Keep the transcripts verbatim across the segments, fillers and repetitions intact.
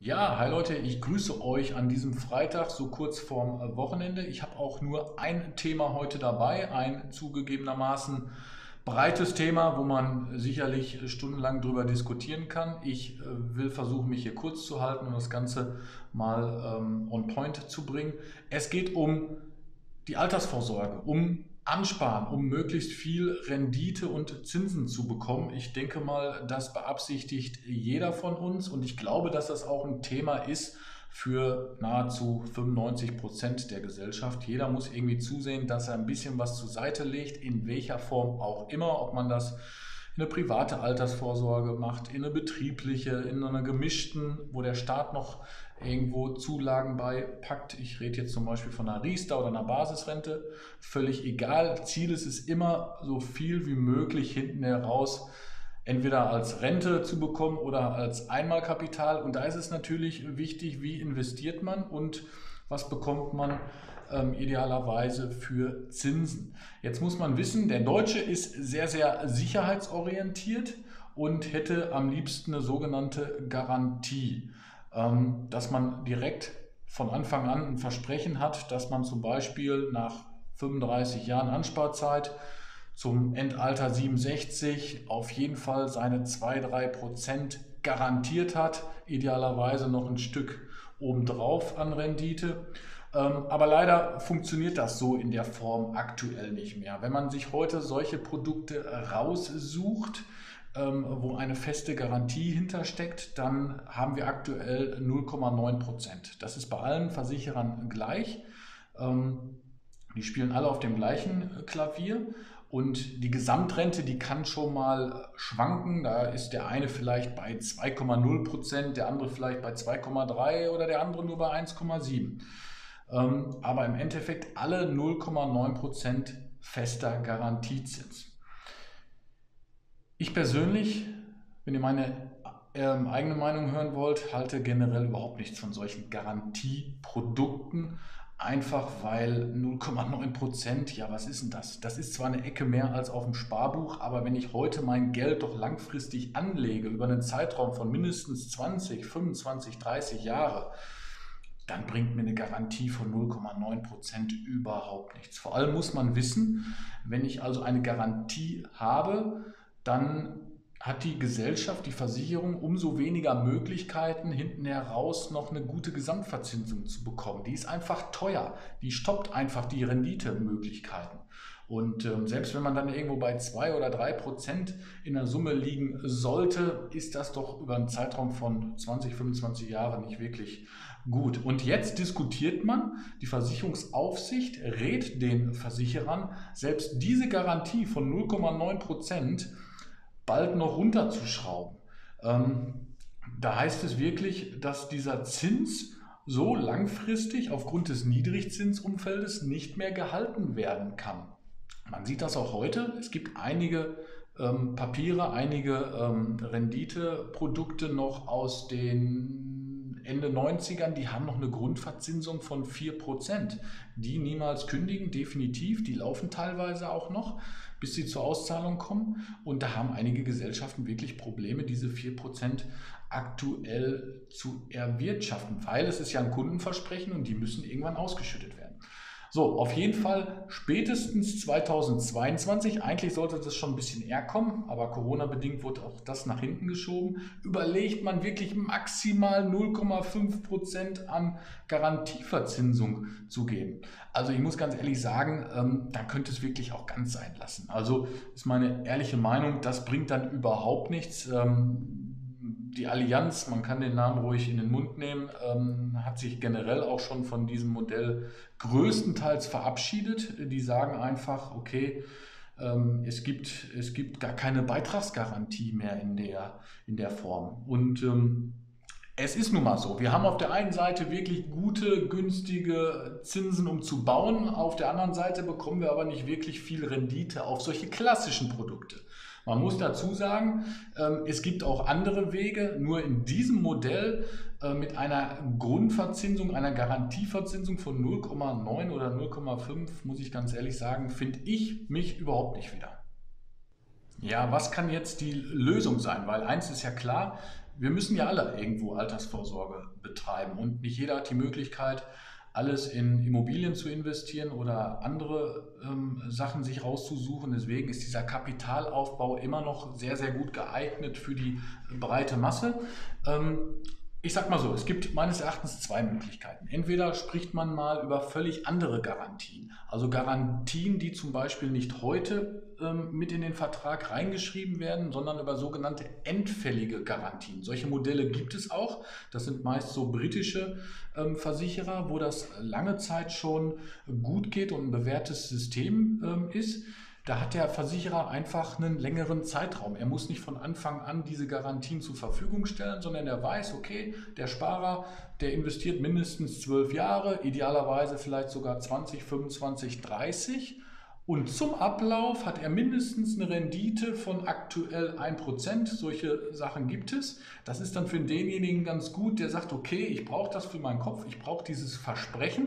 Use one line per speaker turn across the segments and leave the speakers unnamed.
Ja, hi Leute, ich grüße euch an diesem Freitag, so kurz vorm äh, Wochenende. Ich habe auch nur ein Thema heute dabei, ein zugegebenermaßen breites Thema, wo man sicherlich stundenlang drüber diskutieren kann. Ich äh, will versuchen, mich hier kurz zu halten und das Ganze mal ähm, on point zu bringen. Es geht um die Altersvorsorge, um Ansparen, um möglichst viel Rendite und Zinsen zu bekommen. Ich denke mal, das beabsichtigt jeder von uns und ich glaube, dass das auch ein Thema ist für nahezu fünfundneunzig Prozent der Gesellschaft. Jeder muss irgendwie zusehen, dass er ein bisschen was zur Seite legt, in welcher Form auch immer, ob man das in eine private Altersvorsorge macht, in eine betriebliche, in einer gemischten, wo der Staat noch irgendwo Zulagen beipackt. Ich rede jetzt zum Beispiel von einer Riester oder einer Basisrente. Völlig egal. Ziel ist es immer, so viel wie möglich hinten heraus entweder als Rente zu bekommen oder als Einmalkapital. Und da ist es natürlich wichtig, wie investiert man und was bekommt man ähm, idealerweise für Zinsen. Jetzt muss man wissen, der Deutsche ist sehr, sehr sicherheitsorientiert und hätte am liebsten eine sogenannte Garantie, ähm, dass man direkt von Anfang an ein Versprechen hat, dass man zum Beispiel nach fünfunddreißig Jahren Ansparzeit zum Endalter siebenundsechzig auf jeden Fall seine zwei bis drei Prozent garantiert hat, idealerweise noch ein Stück obendrauf an Rendite. Ähm, aber leider funktioniert das so in der Form aktuell nicht mehr. Wenn man sich heute solche Produkte raussucht, ähm, wo eine feste Garantie hintersteckt, dann haben wir aktuell null Komma neun Prozent. Das ist bei allen Versicherern gleich. Ähm, die spielen alle auf dem gleichen Klavier. Und die Gesamtrente, die kann schon mal schwanken. Da ist der eine vielleicht bei zwei Komma null Prozent, der andere vielleicht bei zwei Komma drei oder der andere nur bei eins Komma sieben. Ähm, aber im Endeffekt alle null Komma neun Prozent fester Garantiezins. Ich persönlich, wenn ihr meine ähm, eigene Meinung hören wollt, halte generell überhaupt nichts von solchen Garantieprodukten. Einfach weil null Komma neun Prozent, ja, was ist denn das? Das ist zwar eine Ecke mehr als auf dem Sparbuch, aber wenn ich heute mein Geld doch langfristig anlege, über einen Zeitraum von mindestens zwanzig, fünfundzwanzig, dreißig Jahre, dann bringt mir eine Garantie von null Komma neun Prozent überhaupt nichts. Vor allem muss man wissen, wenn ich also eine Garantie habe, dann hat die Gesellschaft, die Versicherung, umso weniger Möglichkeiten, hinten heraus noch eine gute Gesamtverzinsung zu bekommen. Die ist einfach teuer. Die stoppt einfach die Renditemöglichkeiten. Und ähm, selbst wenn man dann irgendwo bei zwei oder drei Prozent in der Summe liegen sollte, ist das doch über einen Zeitraum von zwanzig, fünfundzwanzig Jahren nicht wirklich gut. Und jetzt diskutiert man, die Versicherungsaufsicht rät den Versicherern, selbst diese Garantie von null Komma neun Prozent bald noch runterzuschrauben. Ähm, da heißt es wirklich, dass dieser Zins so langfristig aufgrund des Niedrigzinsumfeldes nicht mehr gehalten werden kann. Man sieht das auch heute. Es gibt einige ähm, Papiere, einige ähm, Renditeprodukte noch aus den Ende neunzigern, die haben noch eine Grundverzinsung von vier Prozent. Die niemals kündigen, definitiv. Die laufen teilweise auch noch, bis sie zur Auszahlung kommen. Und da haben einige Gesellschaften wirklich Probleme, diese vier Prozent aktuell zu erwirtschaften, weil es ist ja ein Kundenversprechen und die müssen irgendwann ausgeschüttet werden. So, auf jeden Fall spätestens zweitausendzweiundzwanzig, eigentlich sollte das schon ein bisschen eher kommen, aber Corona-bedingt wurde auch das nach hinten geschoben, überlegt man wirklich maximal null Komma fünf Prozent an Garantieverzinsung zu geben. Also ich muss ganz ehrlich sagen, ähm, da könnte es wirklich auch ganz sein lassen. Also ist meine ehrliche Meinung, das bringt dann überhaupt nichts. Ähm, Die Allianz, man kann den Namen ruhig in den Mund nehmen, ähm, hat sich generell auch schon von diesem Modell größtenteils verabschiedet. Die sagen einfach, okay, ähm, es gibt, es gibt gar keine Beitragsgarantie mehr in der, in der Form. Und ähm, es ist nun mal so, wir haben auf der einen Seite wirklich gute, günstige Zinsen, um zu bauen, auf der anderen Seite bekommen wir aber nicht wirklich viel Rendite auf solche klassischen Produkte. Man muss dazu sagen, ähm, es gibt auch andere Wege, nur in diesem Modell äh, mit einer Grundverzinsung, einer Garantieverzinsung von null Komma neun oder null Komma fünf, muss ich ganz ehrlich sagen, finde ich mich überhaupt nicht wieder. Ja, was kann jetzt die Lösung sein? Weil eins ist ja klar, wir müssen ja alle irgendwo Altersvorsorge betreiben und nicht jeder hat die Möglichkeit, alles in Immobilien zu investieren oder andere ähm, Sachen sich rauszusuchen. Deswegen ist dieser Kapitalaufbau immer noch sehr, sehr gut geeignet für die breite Masse. Ähm, Ich sag mal so, es gibt meines Erachtens zwei Möglichkeiten. Entweder spricht man mal über völlig andere Garantien, also Garantien, die zum Beispiel nicht heute ähm, mit in den Vertrag reingeschrieben werden, sondern über sogenannte endfällige Garantien. Solche Modelle gibt es auch. Das sind meist so britische ähm, Versicherer, wo das lange Zeit schon gut geht und ein bewährtes System ähm, ist. Da hat der Versicherer einfach einen längeren Zeitraum. Er muss nicht von Anfang an diese Garantien zur Verfügung stellen, sondern er weiß, okay, der Sparer, der investiert mindestens zwölf Jahre, idealerweise vielleicht sogar zwanzig, fünfundzwanzig, dreißig. Und zum Ablauf hat er mindestens eine Rendite von aktuell ein Prozent. Solche Sachen gibt es. Das ist dann für denjenigen ganz gut, der sagt, okay, ich brauche das für meinen Kopf, ich brauche dieses Versprechen.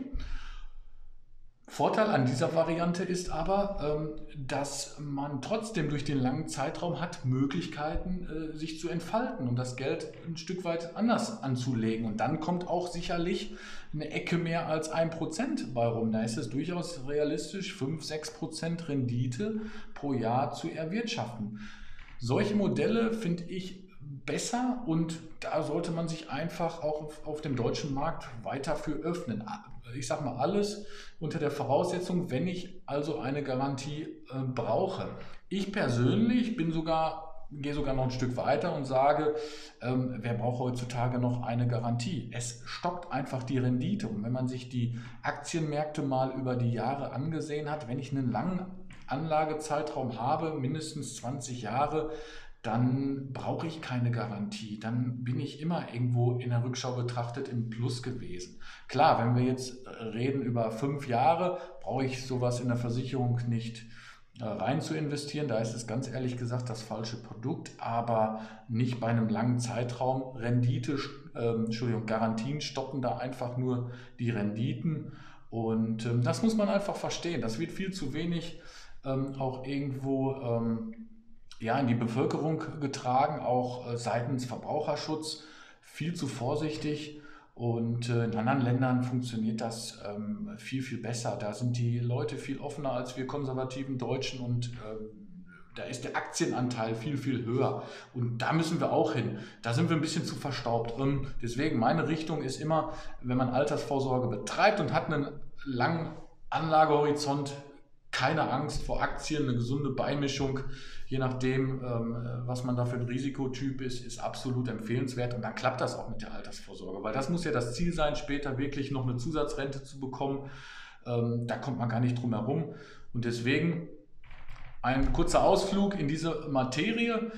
Vorteil an dieser Variante ist aber, dass man trotzdem durch den langen Zeitraum hat Möglichkeiten, sich zu entfalten und das Geld ein Stück weit anders anzulegen. Und dann kommt auch sicherlich eine Ecke mehr als ein Prozent bei rum. Da ist es durchaus realistisch, fünf, sechs Prozent Rendite pro Jahr zu erwirtschaften. Solche Modelle finde ich besser und da sollte man sich einfach auch auf, auf dem deutschen Markt weiter für öffnen. Ich sage mal alles unter der Voraussetzung, wenn ich also eine Garantie äh, brauche. Ich persönlich bin sogar, gehe sogar noch ein Stück weiter und sage, ähm, wer braucht heutzutage noch eine Garantie? Es stockt einfach die Rendite. Und wenn man sich die Aktienmärkte mal über die Jahre angesehen hat, wenn ich einen langen Anlagezeitraum habe, mindestens zwanzig Jahre, dann brauche ich keine Garantie. Dann bin ich immer irgendwo in der Rückschau betrachtet im Plus gewesen. Klar, wenn wir jetzt reden über fünf Jahre, brauche ich sowas in der Versicherung nicht rein zu investieren. Da ist es ganz ehrlich gesagt das falsche Produkt, aber nicht bei einem langen Zeitraum. Rendite, äh, Entschuldigung, Garantien stoppen da einfach nur die Renditen und äh, das muss man einfach verstehen. Das wird viel zu wenig ähm, auch irgendwo ähm, ja, in die Bevölkerung getragen, auch äh, seitens Verbraucherschutz, viel zu vorsichtig. Und äh, in anderen Ländern funktioniert das ähm, viel, viel besser. Da sind die Leute viel offener als wir konservativen Deutschen und ähm, da ist der Aktienanteil viel, viel höher. Und da müssen wir auch hin. Da sind wir ein bisschen zu verstaubt. Und deswegen, meine Richtung ist immer, wenn man Altersvorsorge betreibt und hat einen langen Anlagehorizont, keine Angst vor Aktien, eine gesunde Beimischung, je nachdem, was man da für ein Risikotyp ist, ist absolut empfehlenswert und dann klappt das auch mit der Altersvorsorge, weil das muss ja das Ziel sein, später wirklich noch eine Zusatzrente zu bekommen. Da kommt man gar nicht drum herum und deswegen ein kurzer Ausflug in diese Materie.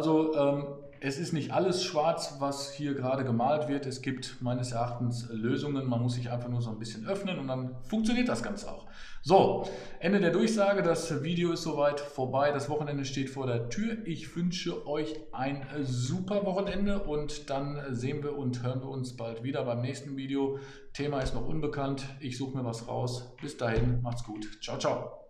Also es ist nicht alles schwarz, was hier gerade gemalt wird. Es gibt meines Erachtens Lösungen. Man muss sich einfach nur so ein bisschen öffnen und dann funktioniert das Ganze auch. So, Ende der Durchsage. Das Video ist soweit vorbei. Das Wochenende steht vor der Tür. Ich wünsche euch ein super Wochenende und dann sehen wir und hören wir uns bald wieder beim nächsten Video. Thema ist noch unbekannt. Ich suche mir was raus. Bis dahin, macht's gut. Ciao, ciao.